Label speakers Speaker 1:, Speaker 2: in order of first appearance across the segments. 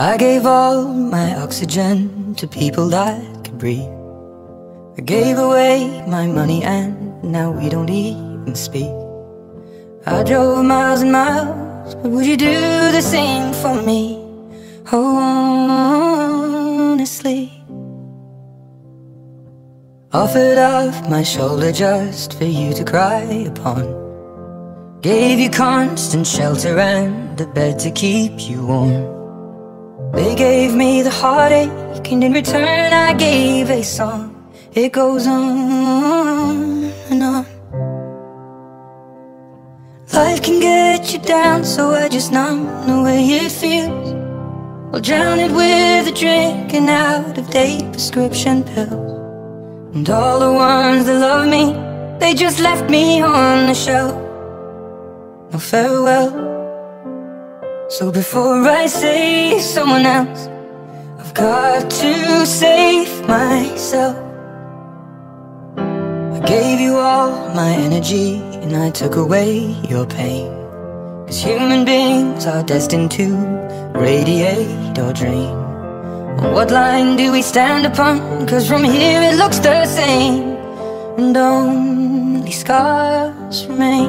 Speaker 1: I gave all my oxygen to people that could breathe. I gave away my money and now we don't even speak. I drove miles and miles, but would you do the same for me? Honestly, offered up my shoulder just for you to cry upon. Gave you constant shelter and a bed to keep you warm. They gave me the heartache and in return I gave a song. It goes on and on. Life can get you down, so I just numb the way it feels. I'll drown it with a drink and out-of-date prescription pills. And all the ones that love me, they just left me on the shelf. No farewell. So before I save someone else, I've got to save myself. I gave you all my energy and I took away your pain. 'Cause human beings are destined to radiate or dream. What line do we stand upon? 'Cause from here it looks the same, and only scars remain.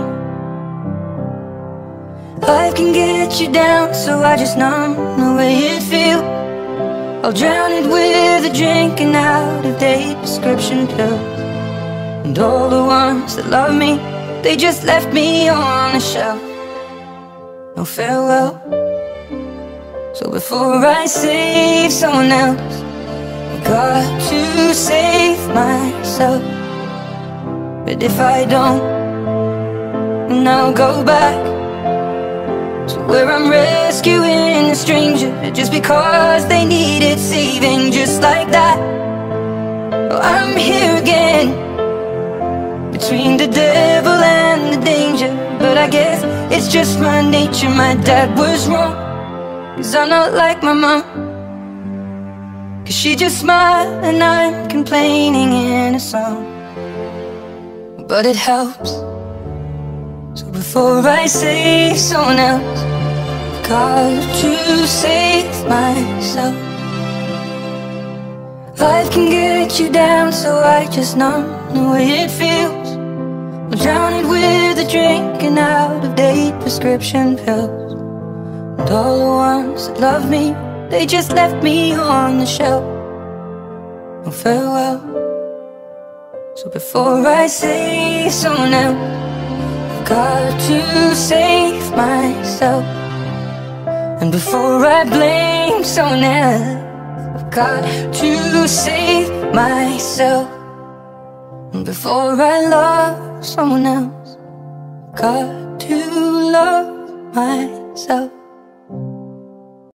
Speaker 1: Life can get you down, so I just numb the way it feels. I'll drown it with a drink and out-of-date prescription pills. And all the ones that love me, they just left me on the shelf. No farewell. So before I save someone else, I've got to save myself. But if I don't, then I'll go back to where I'm rescuing a stranger just because they needed saving, just like that. Oh, I'm here again, between the devil and the danger. But I guess it's just my nature, my dad was wrong. 'Cause I'm not like my mom, 'cause she just smiled and I'm complaining in a song. But it helps. So before I save someone else, I've got to save myself. Life can get you down, so I just numb the way it feels. I'll drown it with a drink and out-of-date prescription pills. And all the ones that love me, they just left me on the shelf. No farewell. So before I save someone else, I've got to save myself. And before I blame someone else, I've got to save myself. And before I love someone else, I've got to love myself.